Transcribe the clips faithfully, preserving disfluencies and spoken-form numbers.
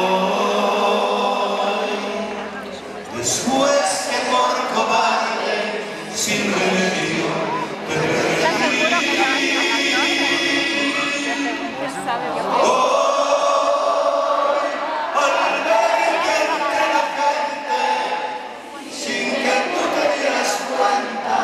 Después que por cobarde, sin remedio, te perdí. Hoy, al verte entre la gente, sin que tú te dieras cuenta,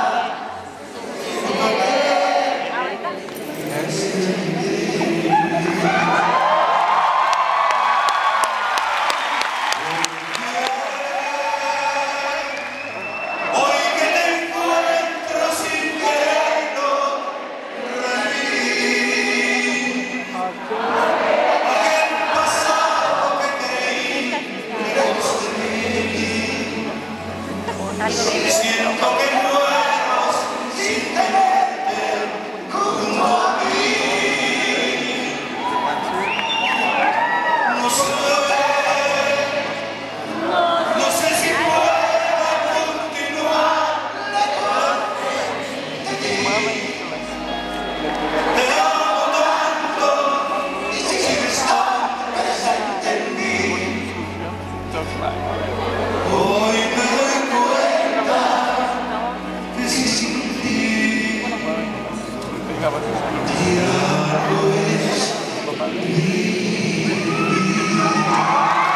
siento que muero sin tenerte junto a mí. No sé, no sé si puedo continuar lejos de ti. Te amo tanto y sigues tan presente en mí. Hoy me doy cuenta que si sin ti ya no es mi vida.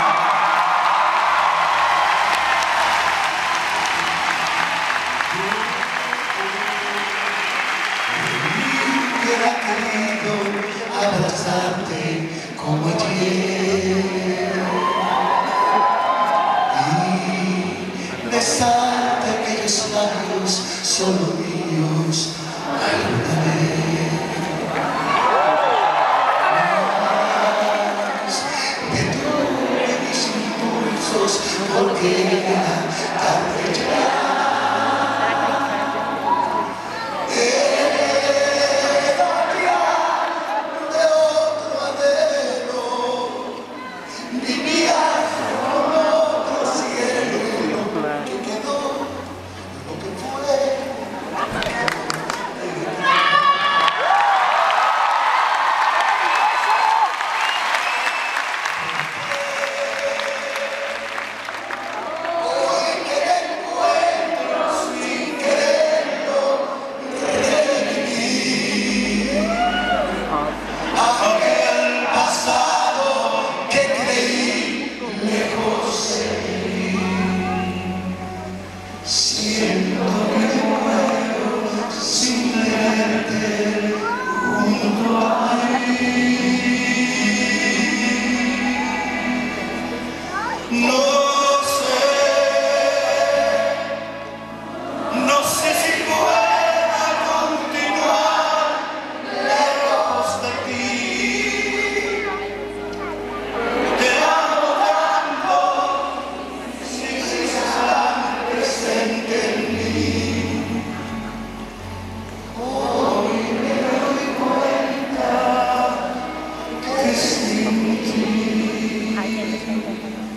Hubiera querido abrazarte como ayer y besarte aquellos labios solo míos alguna vez. Mas detuve mis impulsos porque era tarde ya. Siento que muero sin verte junto a mí. No sé, no sé si pueda continuar lejos de ti. Te amo tanto, si sigues tan presente en mí. Hoy me doy cuenta que sin ti